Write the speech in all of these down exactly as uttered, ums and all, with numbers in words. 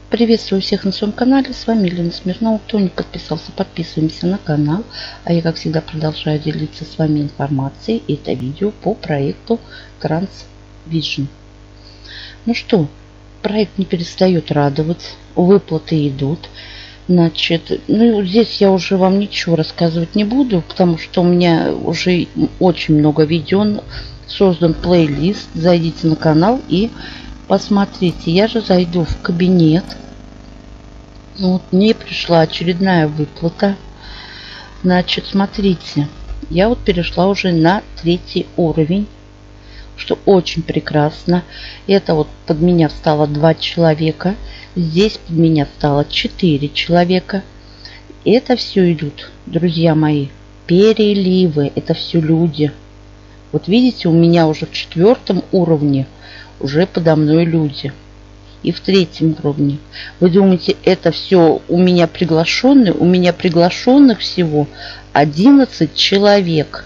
Приветствую всех на своем канале. С вами Елена Смирнова. Кто не подписался, подписываемся на канал. А я, как всегда, продолжаю делиться с вами информацией. И это видео по проекту TransVision. Ну что, проект не перестает радовать. Выплаты идут. Значит, ну здесь я уже вам ничего рассказывать не буду, потому что у меня уже очень много видео. Создан плейлист. Зайдите на канал и посмотрите. Я же зайду в кабинет. Вот мне пришла очередная выплата. Значит, смотрите. Я вот перешла уже на третий уровень, что очень прекрасно. Это вот под меня встало два человека. Здесь под меня стало четыре человека. Это все идут, друзья мои, переливы. Это все люди. Вот видите, у меня уже в четвертом уровне уже подо мной люди. И в третьем уровне. Вы думаете, это все у меня приглашенные? У меня приглашенных всего одиннадцать человек.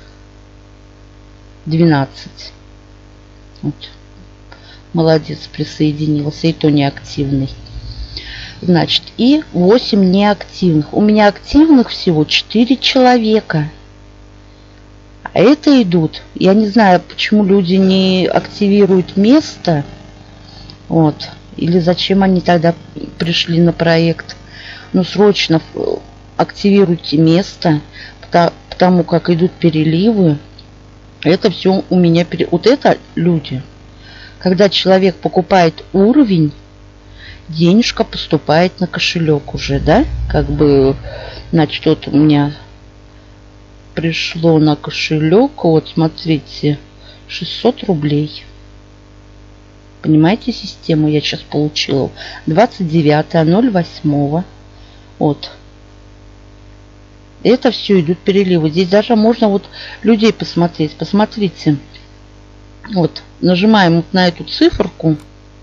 двенадцать. Вот. Молодец, присоединился. И то неактивный. Значит, и восемь неактивных. У меня активных всего четыре человека. А это идут. Я не знаю, почему люди не активируют место. Вот. Или зачем они тогда пришли на проект. Но срочно активируйте место. Потому как идут переливы. Это все у меня. Пере... Вот это люди. Когда человек покупает уровень, денежка поступает на кошелек уже, да? Как бы, значит, вот у меня пришло на кошелек, вот смотрите, шестьсот рублей. Понимаете систему? Я сейчас получила. двадцать девятое ноль восемь. Вот. Это все идут переливы. Здесь даже можно вот людей посмотреть. Посмотрите. Вот. Нажимаем вот на эту циферку.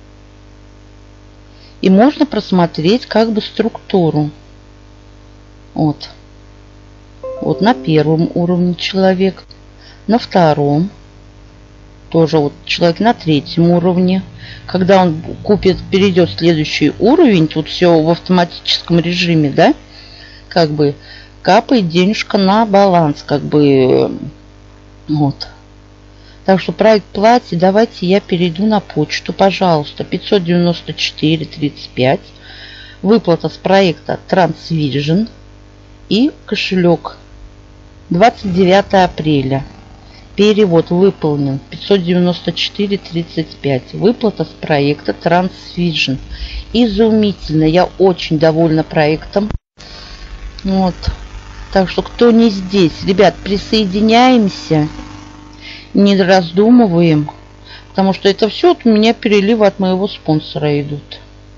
И можно просмотреть как бы структуру. Вот. Вот на первом уровне человек. На втором. Тоже вот человек на третьем уровне. Когда он купит, перейдет в следующий уровень, тут все в автоматическом режиме, да? Как бы капает денежка на баланс, как бы. Вот. Так что проект плати, давайте я перейду на почту, пожалуйста. пятьсот девяносто четыре тридцать пять. Выплата с проекта TransVision. И кошелек. двадцать девятое апреля. Перевод выполнен. пятьсот девяносто четыре тридцать пять. Выплата с проекта TransVision. Изумительно. Я очень довольна проектом. Вот. Так что кто не здесь, ребят, присоединяемся. Не раздумываем. Потому что это все от меня переливы от моего спонсора идут.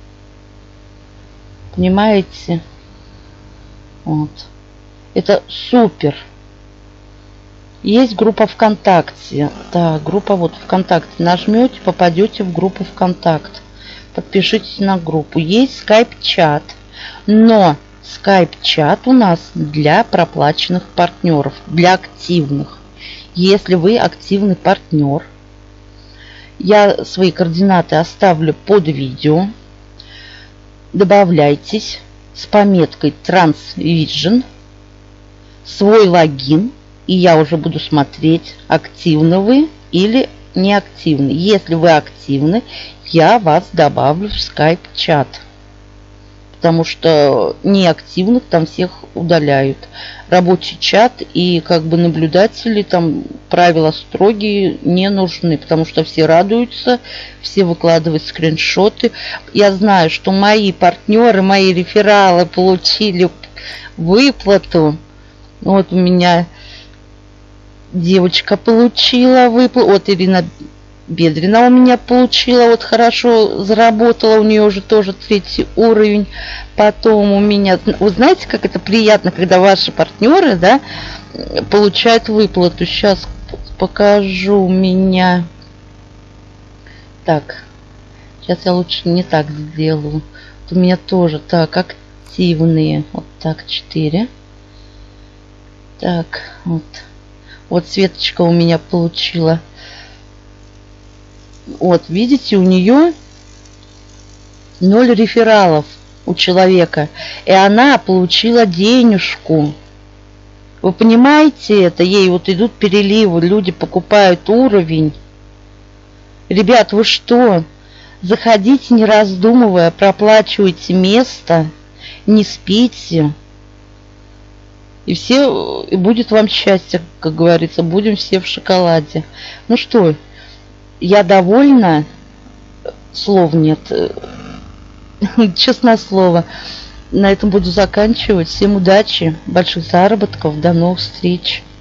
Понимаете? Вот. Это супер. Есть группа ВКонтакте. Да, группа вот ВКонтакте. Нажмете, попадете в группу ВКонтакт. Подпишитесь на группу. Есть скайп-чат. Но скайп-чат у нас для проплаченных партнеров. Для активных. Если вы активный партнер, я свои координаты оставлю под видео. Добавляйтесь с пометкой TransVision. Свой логин. И я уже буду смотреть, активны вы или не активны. Если вы активны, я вас добавлю в скайп-чат. Потому что неактивных там всех удаляют. Рабочий чат и как бы наблюдатели, там правила строгие не нужны. Потому что все радуются, все выкладывают скриншоты. Я знаю, что мои партнеры, мои рефералы получили выплату. Вот у меня девочка получила выплату. Вот Ирина Бедрина у меня получила. Вот хорошо заработала. У нее уже тоже третий уровень. Потом у меня... Вы знаете, как это приятно, когда ваши партнеры, да, получают выплату. Сейчас покажу у меня. Так. Сейчас я лучше не так сделаю. Вот у меня тоже так активные. Вот так, четыре. Так, вот. Вот Светочка у меня получила. Вот, видите, у нее Ноль рефералов у человека. И она получила денежку. Вы понимаете это? Ей вот идут переливы, люди покупают уровень. Ребят, вы что? Заходите, не раздумывая, проплачивайте место, не спите. И все, и будет вам счастье, как говорится, будем все в шоколаде. Ну что, я довольна, слов нет, честное слово. На этом буду заканчивать. Всем удачи, больших заработков, до новых встреч.